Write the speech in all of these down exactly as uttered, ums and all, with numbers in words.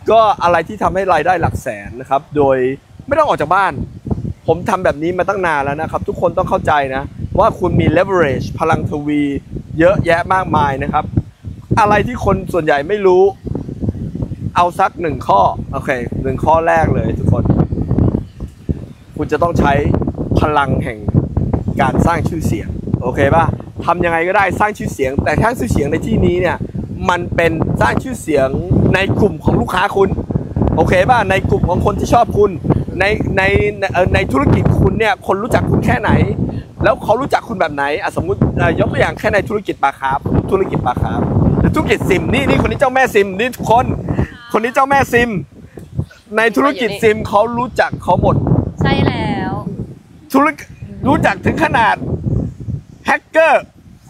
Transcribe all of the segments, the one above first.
ก็อะไรที่ทำให้รายได้หลักแสนนะครับโดยไม่ต้องออกจากบ้านผมทำแบบนี้มาตั้งนานแล้วนะครับทุกคนต้องเข้าใจนะว่าคุณมี leverage พลังทวีเยอะแยะมากมายนะครับอะไรที่คนส่วนใหญ่ไม่รู้เอาสักหนึ่งข้อโอเคหนึ่งข้อแรกเลยทุกคนคุณจะต้องใช้พลังแห่งการสร้างชื่อเสียงโอเคป่ะทำยังไงก็ได้สร้างชื่อเสียงแต่สร้างชื่อเสียงในที่นี้เนี่ยมันเป็นสร้างชื่อเสียงในกลุ่มของลูกค้าคุณโอเคป่ะในกลุ่มของคนที่ชอบคุณในในในธุรกิจคุณเนี่ยคนรู้จักคุณแค่ไหนแล้วเขารู้จักคุณแบบไหนสมมติยกตัวอย่างแค่ในธุรกิจปลาคาร์ฟธุรกิจปลาคาร์ฟหรือธุรกิจซิมนี่นี่คนนี้เจ้าแม่ซิมนี่ทุกคนคนนี้เจ้าแม่ซิมในธุรกิจซิมเขารู้จักเขาหมดใช่แล้วธุรกิจรู้จักถึงขนาดแฮกเกอร์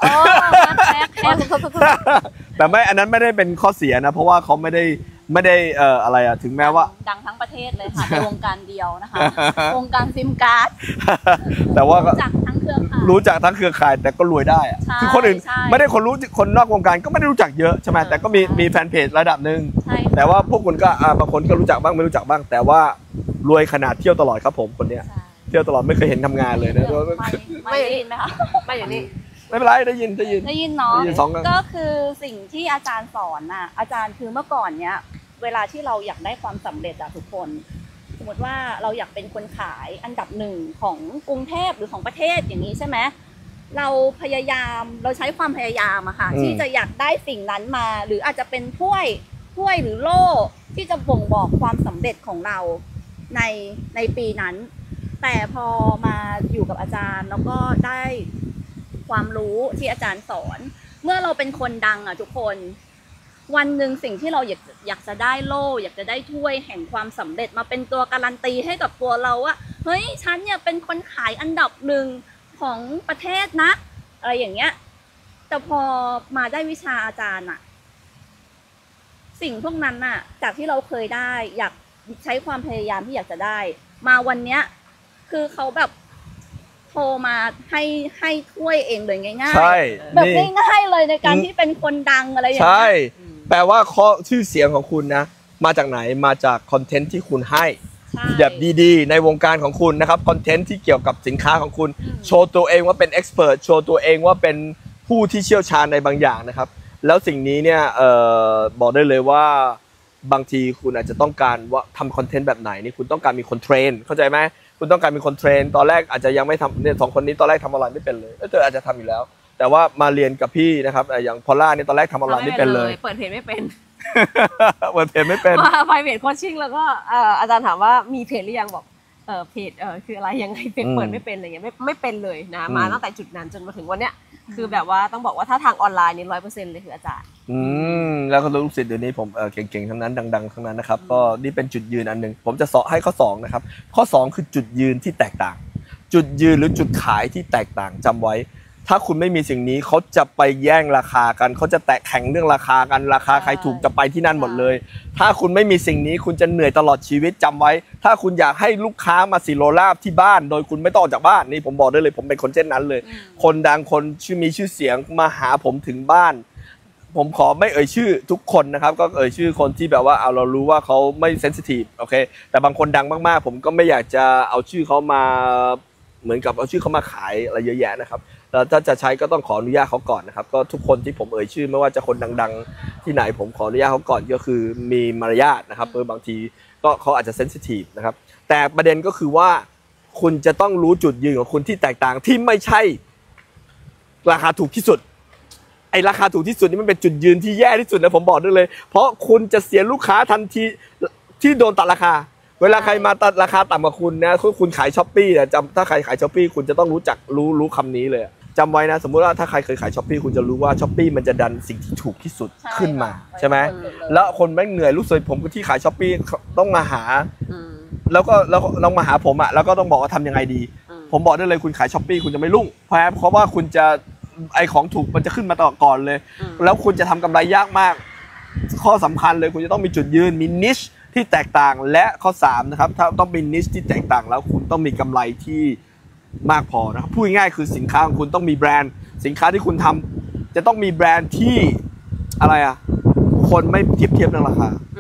แต่ไม่อันนั้นไม่ได้เป็นข้อเสียนะเพราะว่าเขาไม่ได้ไม่ได้เอ่ออะไรอะถึงแม้ว่าดังทั้งประเทศเลยค่ะในวงการเดียวนะคะวงการซิมการ์ดแต่ว่ารู้จักทั้งเครือข่ายรู้จักทั้งเครือข่ายแต่ก็รวยได้อะคือคนอื่นไม่ได้คนรู้คนนอกวงการก็ไม่ได้รู้จักเยอะใช่ไหมแต่ก็มีมีแฟนเพจระดับหนึ่งแต่ว่าพวกคุณก็บางคนก็รู้จักบ้างไม่รู้จักบ้างแต่ว่ารวยขนาดเที่ยวตลอดครับผมคนเนี้ยเที่ยวตลอดไม่เคยเห็นทำงานเลยนะไม่ได้ยินไหมคะไม่อย่างนี้ไม่เป็นไรได้ยินได้ยินได้ยินเนาะก็คือสิ่งที่อาจารย์สอนน่ะอาจารย์คือเมื่อก่อนเนี้ยเวลาที่เราอยากได้ความสำเร็จอะทุกคนสมมติว่าเราอยากเป็นคนขายอันดับหนึ่งของกรุงเทพหรือของประเทศอย่างนี้ใช่ไหมเราพยายามเราใช้ความพยายามอะค่ะที่จะอยากได้สิ่งนั้นมาหรืออาจจะเป็นถ้วยถ้วยหรือโล่ที่จะบ่งบอกความสำเร็จของเราในในปีนั้นแต่พอมาอยู่กับอาจารย์แล้วก็ได้ความรู้ที่อาจารย์สอนเมื่อเราเป็นคนดังอะทุกคนวันหนึ่งสิ่งที่เราอยากอยากจะได้โล่อยากจะได้ถ้วยแห่งความสำเร็จมาเป็นตัวการันตีให้กับตัวเราว่าเฮ้ยฉันเนี่ยเป็นคนขายอันดับหนึ่งของประเทศนะอะไรอย่างเงี้ยแต่พอมาได้วิชาอาจารย์อะสิ่งพวกนั้นอะจากที่เราเคยได้อยากใช้ความพยายามที่อยากจะได้มาวันเนี้ยคือเขาแบบโทรมาให้ให้ถ้วยเองเลยง่ายๆแบบง่ายๆเลยในการที่เป็นคนดังอะไรอย่างเงี้ยใช่แปลว่าข้อชื่อเสียงของคุณนะมาจากไหนมาจากคอนเทนต์ที่คุณให้แบบดีๆในวงการของคุณนะครับคอนเทนต์ที่เกี่ยวกับสินค้าของคุณโชว์ตัวเองว่าเป็นเอ็กซ์เพรสโชว์ตัวเองว่าเป็นผู้ที่เชี่ยวชาญในบางอย่างนะครับแล้วสิ่งนี้เนี่ยเอ่อบอกได้เลยว่าบางทีคุณอาจจะต้องการว่าทำคอนเทนต์แบบไหนนี่คุณต้องการมีคนเทรนเข้าใจไหมคุณต้องการมีคนเทรนตอนแรกอาจจะยังไม่ทำเนี่ยสองคนนี้ตอนแรกทำอะไรไม่เป็นเลยเธออาจจะทำอยู่แล้วแต่ว่ามาเรียนกับพี่นะครับอย่างพอลล่าเนี่ยตอนแรกทำอะไรไม่เป็นเลยเปิดเพจไม่เป็นเปิดเพจไม่เป็นมาไปเพจโคชชิ่งแล้วก็อาจารย์ถามว่ามีเพจหรือยังบอกเออเพจเออคืออะไรยังไงเพจเปิดไม่เป็นอะไรเงี้ยไม่ไม่เป็นเลยนะมาตั้งแต่จุดนั้นจนมาถึงวันเนี้ยคือแบบว่าต้องบอกว่าถ้าทางออนไลน์นี่ร้อยเปอร์เซ็นต์เลยคืออาจารย์อืมแล้วก็ลูกศิษย์เดี๋ยวนี้ผมเออเก่งๆทั้งนั้นดังๆทั้งนั้นนะครับก็นี่เป็นจุดยืนอันหนึ่งผมจะสอนให้ข้อสองนะครับข้อสองคือจุดยืนที่แตกต่างจุดยืนหรือจุดขายที่แตกต่างจำไว้ถ้าคุณไม่มีสิ่งนี้เขาจะไปแย่งราคากันเขาจะแตะแข่งเรื่องราคากันราคาใครถูกจะไปที่นั่นหมดเลยถ้าคุณไม่มีสิ่งนี้คุณจะเหนื่อยตลอดชีวิตจำไว้ถ้าคุณอยากให้ลูกค้ามาสิโรลาบที่บ้านโดยคุณไม่ต้องออกจากบ้านนี่ผมบอกได้เลยผมเป็นคนเช่นนั้นเลยคนดังคนชื่อมีชื่อเสียงมาหาผมถึงบ้านผมขอไม่เอ่ยชื่อทุกคนนะครับก็เอ่ยชื่อคนที่แบบว่าเอาเรารู้ว่าเขาไม่เซนซิทีฟโอเคแต่บางคนดังมากๆผมก็ไม่อยากจะเอาชื่อเขามาเหมือนกับเอาชื่อเขามาขายอะไรเยอะแยะนะครับแล้วถ้าจะใช้ก็ต้องขออนุญาตเขาก่อนนะครับก็ทุกคนที่ผมเอ่ยชื่อไม่ว่าจะคนดังๆที่ไหนผมขออนุญาตเขาก่อนก็คือมีมารยาทนะครับเออบางทีก็เขาอาจจะเซนซิทีฟนะครับแต่ประเด็นก็คือว่าคุณจะต้องรู้จุดยืนของคุณที่แตกต่างที่ไม่ใช่ราคาถูกที่สุดไอ้ราคาถูกที่สุดนี่มันเป็นจุดยืนที่แย่ที่สุดนะผมบอกได้เลยเพราะคุณจะเสียลูกค้าทันทีที่โดนตัดราคาเวลาใครมาตัดราคาต่ำกว่าคุณนะคุณขายช้อปปี้เนี่ยจำถ้าใครขายช้อปปี้คุณจะต้องรู้จักรู้รู้คำนี้เลยจำไว้นะสมมุติว่าถ้าใครเคยขายช้อปปี้คุณจะรู้ว่าช้อปปี้มันจะดันสิ่งที่ถูกที่สุดขึ้นมาใช่ไหมแล้วคนแม่งเหนื่อยรู้สึกผมที่ขายช้อปปี้ต้องมาหาแล้วก็แล้วต้องมาหาผมอ่ะแล้วก็ต้องบอกว่าทำยังไงดีผมบอกได้เลยคุณขายช้อปปี้คุณจะไม่รุ่งเพราะเพราะว่าคุณจะไอของถูกมันจะขึ้นมาต่อก่อนเลยแล้วคุณจะทำกำไรยากมากข้อสำคัญเลยคุณจะต้องมีจุดยืนมีนิชที่แตกต่างและข้อสามนะครับถ้าต้องมีนิชที่แตกต่างแล้วคุณต้องมีกำไรที่มากพอนะครับพูดง่ายๆคือสินค้าของคุณต้องมีแบรนด์สินค้าที่คุณทำจะต้องมีแบรนด์ที่อะไรอ่ะคนไม่เทียบเทียบเรื่องราคาค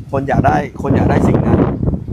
คนอยากได้คนอยากได้สิ่งนั้น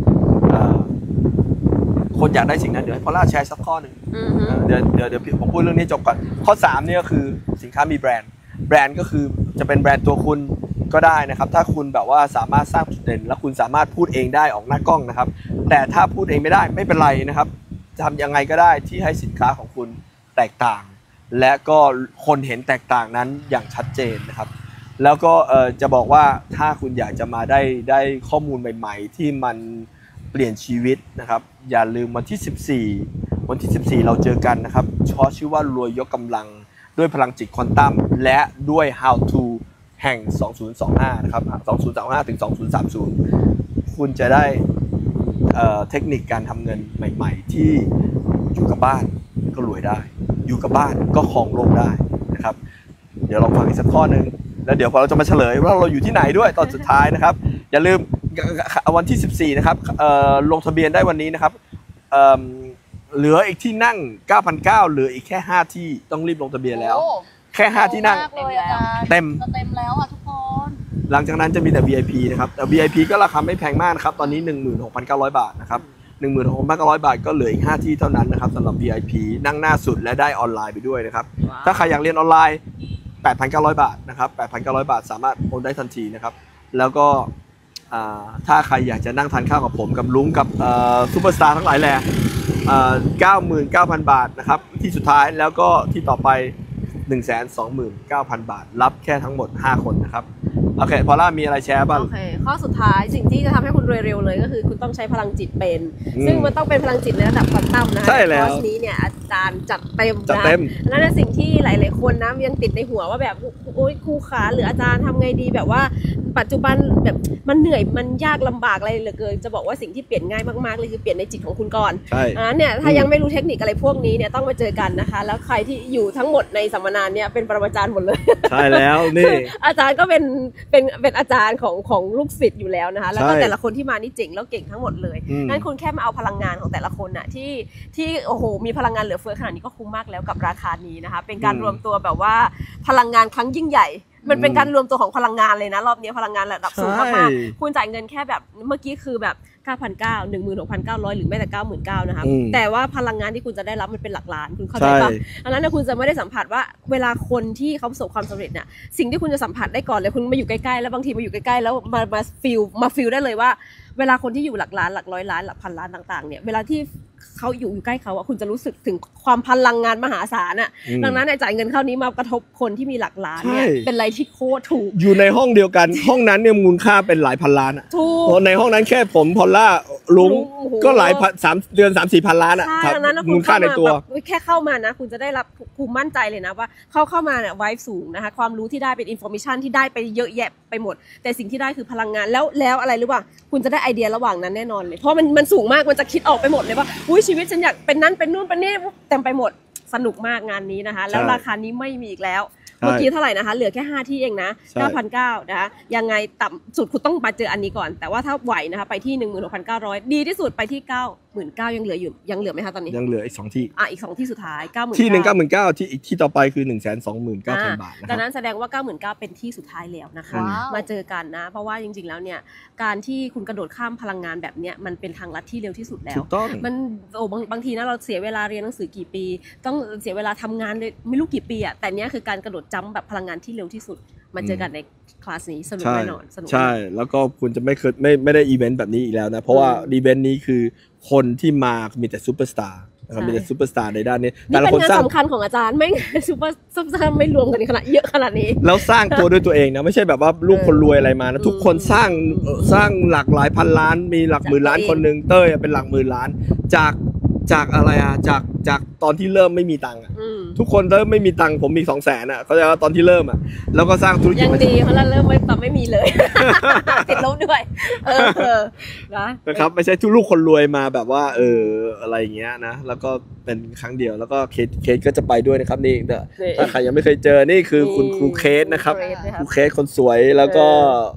คนอยากได้สิ่งนั้นเดี๋ยวให้พอลล่าแชร์สักข้อหนึ่งเดี๋ยวเดี๋ยวเดี๋ยวผมพูดเรื่องนี้จบก่อนข้อสามเนี่ยก็คือสินค้ามีแบรนด์แบรนด์ก็คือจะเป็นแบรนด์ตัวคุณก็ได้นะครับถ้าคุณแบบว่าสามารถสร้างจุดเด่นและคุณสามารถพูดเองได้ออกหน้ากล้องนะครับแต่ถ้าพูดเองไม่ได้ไม่เป็นไรนะครับทำยังไงก็ได้ที่ให้สินค้าของคุณแตกต่างและก็คนเห็นแตกต่างนั้นอย่างชัดเจนนะครับแล้วก็จะบอกว่าถ้าคุณอยากจะมาได้ได้ข้อมูลใหม่ๆที่มันเปลี่ยนชีวิตนะครับอย่าลืมวันที่สิบสี่วันที่สิบสี่เราเจอกันนะครับชอชื่อว่ารวยยกกำลังด้วยพลังจิตควอนตัมและด้วย how to แห่งสองพันยี่สิบห้านะครับสองพันยี่สิบห้าถึงสองพันสามสิบคุณจะได้เอ่อเทคนิคการทำเงินใหม่ๆที่อยู่กับบ้านก็รวยได้อยู่กับบ้านก็ครองโลกได้นะครับเดี๋ยวลองฟังอีกสักข้อนึงแล้วเดี๋ยวพอเราจะมาเฉลยว่าเราอยู่ที่ไหนด้วยตอนสุดท้ายนะครับอย่าลืมวันที่สิบสี่นะครับลงทะเบียนได้วันนี้นะครับเหลืออีกที่นั่ง เก้าพันเก้าร้อย เหลืออีกแค่ห้าที่ต้องรีบลงทะเบียนแล้วแค่ห้าที่นั่งเต็มเต็มแล้วอ่ะทุกคนหลังจากนั้นจะมีแต่ วี ไอ พี นะครับแต่ วี ไอ พี ก็ราคาไม่แพงมากนะครับตอนนี้ หนึ่งหมื่นหกพันเก้าร้อย บาทนะครับ หนึ่งหมื่นหกพันเก้าร้อย บาทก็เหลืออีกห้าที่เท่านั้นนะครับสำหรับ วี ไอ พี นั่งหน้าสุดและได้ออนไลน์ไปด้วยนะครับถ้าใครอยากเรียนออนไลน์ แปดพันเก้าร้อย บาทนะครับ แปดพันเก้าร้อย บาทสามารถโอนได้ทันทีนะครับแล้วก็ถ้าใครอยากจะนั่งทานข้าวกับผมกับลุงกับซูเปอร์สตาร์ทั้งหลายแหล่เก้าหมื่นเก้าพัน บาทนะครับที่สุดท้ายแล้วก็ที่ต่อไป หนึ่งแสนสองหมื่นเก้าพัน บาทรับแค่ทั้งหมดห้าคนนะครับโอเคพอล่ามีอะไรแชร์บ้างโอเคข้อสุดท้ายสิ่งที่จะทำให้คุณรวยเร็วเลยก็คือคุณต้องใช้พลังจิตเป็นซึ่งมันต้องเป็นพลังจิตในระดับควอนตัมนะใช่แล้วคอร์สนี้เนี่ยอาจารย์จัดเต็มจัดเต็มนั่นเป็นสิ่งที่หลายๆคนนะยังติดในหัวว่าแบบโอ๊ยครูขาหรืออาจารย์ทำไงดีแบบว่าปัจจุบันแบบมันเหนื่อยมันยากลำบากอะไรเหลือเกินจะบอกว่าสิ่งที่เปลี่ยนง่ายมากๆเลยคือเปลี่ยนในจิตของคุณก่อนใช่อ่าเนี่ยถ้ายังไม่รู้เทคนิคอะไรพวกนี้เนี่ยต้องมาเจอกันนะคะแล้วใครที่อยู่ทั้งหมดในสัมมนาเนี่ยเป็นปรมาจารย์หมดเลยใช่แล้วนี่อาจารย์ก็เป็นเป็นเป็นอาจารย์ของของลูกศิษย์อยู่แล้วนะคะแล้วก็แต่ละคนที่มานี่เจ๋งแล้วเก่งทั้งหมดเลยนั่นคุณแค่มาเอาพลังงานของแต่ละคนน่ะที่ที่โอ้โหมีพลังงานเหลือเฟือขนาดนี้ก็คุ้มมากแล้วกับราคานี้นะคะเป็นการรวมตัวแบบว่าพลังงานครั้งยิ่งใหญ่มันเป็นการรวมตัวของพลังงานเลยนะรอบนี้พลังงานระดับสูงมากๆคุณจ่ายเงินแค่แบบเมื่อกี้คือแบบ เก้าพันเก้าร้อย หนึ่งหมื่นหกพันเก้าร้อย หรือแม้แต่ เก้าหมื่นเก้าพัน นะคะแต่ว่าพลังงานที่คุณจะได้รับมันเป็นหลักล้านคุณเข้าใจป่ะอันนั้นคุณจะไม่ได้สัมผัสว่าเวลาคนที่เขาประสบความสำเร็จเนี่ยสิ่งที่คุณจะสัมผัสได้ก่อนเลยคุณมาอยู่ใกล้ๆแล้วบางทีมาอยู่ใกล้ๆแล้วมามาฟีลมาฟีลได้เลยว่าเวลาคนที่อยู่หลักล้านหลักร้อยล้านหลักพันล้านต่างๆเนี่ยเวลาที่เขาอยู่อยู่ใกล้เขาอะคุณจะรู้สึกถึงความพลังงานมหาศาลอะดังนั้นจ่ายเงินเข้านี้มากระทบคนที่มีหลักล้านเนี่ยเป็นอะไรที่โคตรถูกอยู่ในห้องเดียวกันห้องนั้นเนี่ยมูลค่าเป็นหลายพันล้านอะในห้องนั้นแค่ผมพอลล่าลุงก็หลายสามเดือนสามสี่พันล้านอะมูลค่าในตัวแค่เข้ามานะคุณจะได้รับภูมิมั่นใจเลยนะว่าเข้าเข้ามาเนี่ยไวฟ์สูงนะคะความรู้ที่ได้เป็นอินโฟมิชันที่ได้ไปเยอะแยะไปหมดแต่สิ่งที่ได้คือพลังงานแล้วแล้วอะไรรู้ป่ะคุณจะได้ไอเดียระหว่างนั้นแน่นอนเลยเพราะมันมันสูงมากมันจะคิดออกไปหมดเลยว่าอุ้ยชีวิตฉันอยากเป็นนั้นเป็นนู่นเป็นนี่เต็มไปหมดสนุกมากงานนี้นะคะแล้วราคานี้ไม่มีอีกแล้วเมื่อกี้เท่าไหร่นะคะเหลือแค่ห้าที่เองนะ เก้าพันเก้าร้อย นะคะยังไงต่ำสุดคุณต้องมาเจออันนี้ก่อนแต่ว่าถ้าไหวนะคะไปที่ หนึ่งหมื่นหกพันเก้าร้อย ดีที่สุดไปที่ เก้าหมื่นเก้าพัน ยังเหลืออยู่ยังเหลือไหมคะตอนนี้ยังเหลืออีกสองที่อ่ะอีกสองที่สุดท้าย เก้าหมื่นที่หนึ่ง เก้าหมื่นเก้าพัน ที่อีกที่ต่อไปคือ หนึ่งแสนสองหมื่นเก้าพัน บาทนะครับดังนั้นแสดงว่า เก้าหมื่นเก้าพัน เป็นที่สุดท้ายแล้วนะคะมาเจอกันนะเพราะว่าจริงๆแล้วเนี่ยการที่คุณกระโดดข้ามพลังงานแบบเนี้ยมันเป็นทางลัดที่เร็วที่สุดแล้วมันโอ้บางบางทีนะเราเสียเวลาเรียนหนังสือกี่ปีต้องเสียเวลาทำงานเลยไม่รู้กี่ปีอ่ะแต่เนี้ยคือการกระโดดจัมป์แบบพลังงานที่เร็วที่สุดมาเจอกันในคลาสนี้สนุกแน่นอนสนุกใช่แล้วก็คุณจะไม่เคยไม่ไม่ได้อีเวนต์แบบนี้อีกแล้วนะเพราะว่าอีเวนต์นี้คือคนที่มามีแต่ซูเปอร์สตาร์นะครับมีแต่ซูเปอร์สตาร์ในด้านนี้แต่ละคนสร้างสำคัญของอาจารย์ไม่ซูเปอร์ซับซ้อนไม่รวมกันขนาดเยอะขนาดนี้แล้วสร้างตัวด้วยตัวเองนะไม่ใช่แบบว่าลูกคนรวยอะไรมานะทุกคนสร้างสร้างหลักหลายพันล้านมีหลักหมื่นล้านคนนึงเต้ยเป็นหลักหมื่นล้านจากจากอะไรอ่ะจากจากตอนที่เริ่มไม่มีตังค์อ่ะทุกคนเริ่มไม่มีตังค์ผมมีสองแสนอ่ะเขาจะว่าตอนที่เริ่มอ่ะแล้วก็สร้างธุรกิจยังดีเพราะเราเริ่มไม่ตอนไม่มีเลยติดลบด้วยเออนะนะครับไม่ใช่ทุกลูกคนรวยมาแบบว่าเอออะไรอย่างเงี้ยนะแล้วก็เป็นครั้งเดียวแล้วก็เคสเคสก็จะไปด้วยนะครับนี่ถ้าใครยังไม่เคยเจอนี่คือคุณครูเคสนะครับครูเคสคนสวยแล้วก็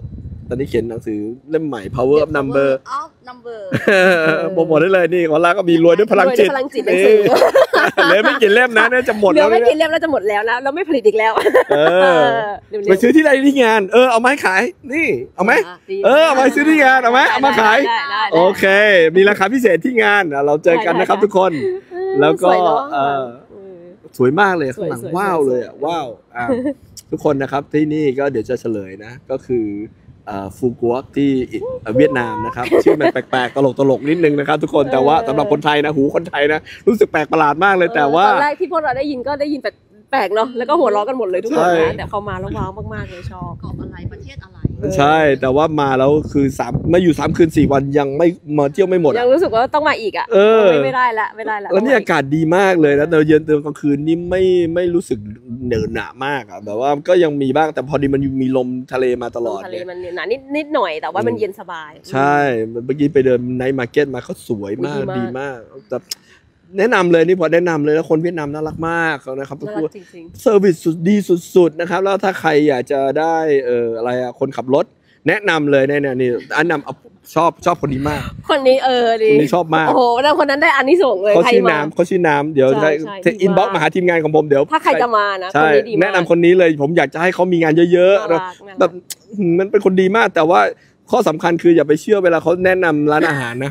ตอนนี้เขียนหนังสือเล่มใหม่ power of number of number โปรโมทได้เลยนี่ของเราก็มีรวยด้วยพลังจิตรวยด้วยพลังจิตหนังสือเหลือไม่กี่เล่มนะน่าจะหมดเหลืแล้อวไม่กี่เล่มแล้วจะหมดแล้วนะเราไม่ผลิตอีกแล้วเออไปซื้อที่ใดที่งานเออเอามาให้ขายนี่เอาไหมเออเอามาซื้อที่งานเอาไหมเอามาขายโอเคมีราคาพิเศษที่งานเราเจอกันนะครับทุกคนแล้วก็เออสวยมากเลยข้างหลังว้าวเลยอ่ะว้าวอ่ะทุกคนนะครับที่นี่ก็เดี๋ยวจะเฉลยนะก็คือฟูกัวที่เวียดนามนะครับชื่อมันแปลกๆตลกตลกนิดนึงนะครับทุกคนแต่ว่าสำหรับคนไทยนะหูคนไทยนะรู้สึกแปลกประหลาดมากเลยแต่ว่าตอนแรกที่พวกเราได้ยินก็ได้ยินแปลกเนาะแล้วก็หัวเราะกันหมดเลยทุกคนนะแต่เขามาแล้วว้าวมากๆเลยชอบเกาะอะไรประเทศอะไรใช่แต่ว่ามาแล้วคือสามมาอยู่สามคืนสี่วันยังไม่มาเที่ยวไม่หมดยังรู้สึกว่าต้องมาอีกอ่ะไม่ได้ละไม่ได้ละแล้วนี่อากาศดีมากเลยนะเราเย็นเติมกลางคืนนี่ไม่ไม่รู้สึกเหนอะหนามากอ่ะแบบว่าก็ยังมีบ้างแต่พอดีมันมีลมทะเลมาตลอดทะเลมันหนานิดนิดหน่อยแต่ว่ามันเย็นสบายใช่เมื่อกี้ไปเดินไนท์มาร์เก็ตมาเขาสวยมากดีมากแต่แนะนำเลยนี่พอแนะนำเลยแล้วคนเวียดนามน่ารักมากนะครับน่ารักจริงๆเซอร์วิสสุดดีสุดๆนะครับแล้วถ้าใครอยากจะได้เอ่ออะไรอะคนขับรถแนะนำเลยเนี่ยนี่อันนำชอบชอบคนนี้มากคนนี้เออดีคนนี้ชอบมากโอ้โหแล้วคนนั้นได้อันนี้ส่งเลยเขาชื่อน้ำเขาชื่อน้ำเดี๋ยวได้อินบ็อกซ์มาหาทีมงานของผมเดี๋ยวถ้าใครจะมานะใช่แนะนำคนนี้เลยผมอยากจะให้เขามีงานเยอะๆแบบมันเป็นคนดีมากแต่ว่าข้อสำคัญคืออย่าไปเชื่อเวลาเขาแนะนำร้านอาหารนะ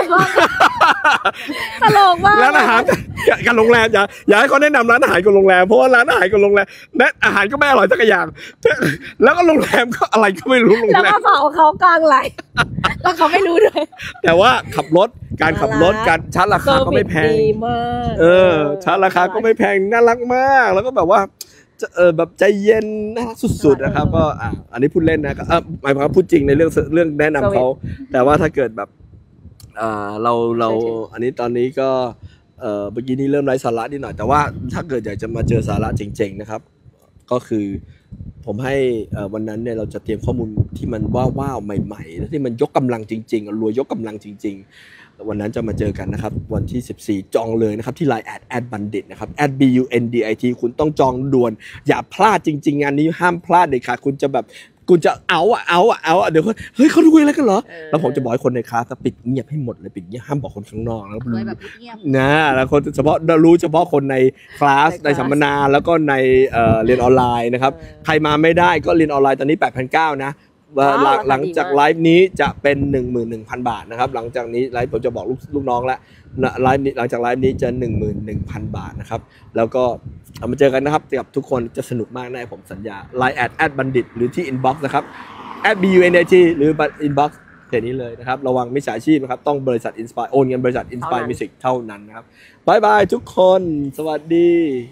ตลกมากร้านอาหารกับโรงแรมอย่าอย่าให้เขาแนะนำร้านอาหารกับโรงแรมเพราะว่าร้านอาหารกับโรงแรมแนะอาหารก็ไม่อร่อยสักอย่างแล้วก็โรงแรมก็อะไรก็ไม่รู้โรงแรมแล้วก็เผาเขากลางไหลแล้วเขาไม่รู้ด้วยแต่ว่าขับรถการขับรถการชาร์จราคาก็ไม่แพงเออชาร์จราคาก็ไม่แพงน่ารักมากแล้วก็แบบว่าเออแบบใจเย็นน่ารักสุดๆนะครับก็อ่ะอันนี้พูดเล่นนะก็หมายความว่าพูดจริงในเรื่องเรื่องแนะนำเขาแต่ว่าถ้าเกิดแบบอ่าเราเราอันนี้ตอนนี้ก็เออเมื่อกี้นี้เริ่มไร้สาระนิดหน่อยแต่ว่าถ้าเกิดอยากจะมาเจอสาระจริงๆนะครับก็คือผมให้วันนั้นเนี่ยเราจะเตรียมข้อมูลที่มันว้าวๆใหม่ๆและที่มันยกกำลังจริงๆรวยยกกำลังจริงๆวันนั้นจะมาเจอกันนะครับวันที่สิบสี่จองเลยนะครับที่ ไลน์ แอด แอด บัณฑิต นะครับ แอด บี ยู เอ็น ดี ไอ ที คุณต้องจองด่วนอย่าพลาดจริงๆงานนี้ห้ามพลาดเด็ดขาดคุณจะแบบคุณจะเอาอะเอาอะเอาอะเดี๋ยวเฮ้ยเขาดูอะไรกันเหรอแล้วผมจะบอกให้คนในคลาสปิดเงียบให้หมดเลยปิดเงียบห้ามบอกคนข้างนอกแล้วรู้นะแล้วคนเฉพาะรู้เฉพาะคนในคลาสในสัมมนาแล้วก็ในเรียนออนไลน์นะครับใครมาไม่ได้ก็เรียนออนไลน์ตอนนี้ แปดพันเก้าร้อย นะหลังจากไลฟ์นี้จะเป็น หนึ่งหมื่นหนึ่งพัน บาทนะครับหลังจากนี้ไลฟ์ผมจะบอกลูกลูกน้องแล้วไลฟ์นี้หลังจากไลฟ์นี้จะ หนึ่งหมื่นหนึ่งพัน บาทนะครับแล้วก็เอามาเจอกันนะครับกับทุกคนจะสนุกมากแน่ผมสัญญา ไลน์ แอด แอด บัณฑิตหรือที่ inbox นะครับ แอด บี ยู เอ็น ดี ไอ ที หรือ inbox เพจนี้เลยนะครับระวังมิจฉาชีพนะครับต้องบริษัท Inspire โอนเงินบริษัท Inspire Music เท่านั้นนะครับบายบายทุกคนสวัสดี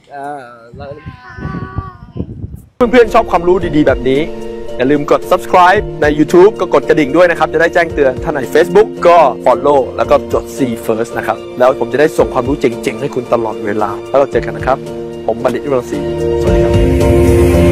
เพื่อนๆชอบความรู้ดีๆแบบนี้อย่าลืมกด subscribe ใน YouTube ก็กดกระดิ่งด้วยนะครับจะได้แจ้งเตือนถ้าใน Facebook ก็ follow แล้วก็จด See First นะครับแล้วผมจะได้ส่งความรู้เจ๋งๆให้คุณตลอดเวลาแล้วเราเจอกันนะครับผมบัณฑิต วิรังสีสวัสดีครับ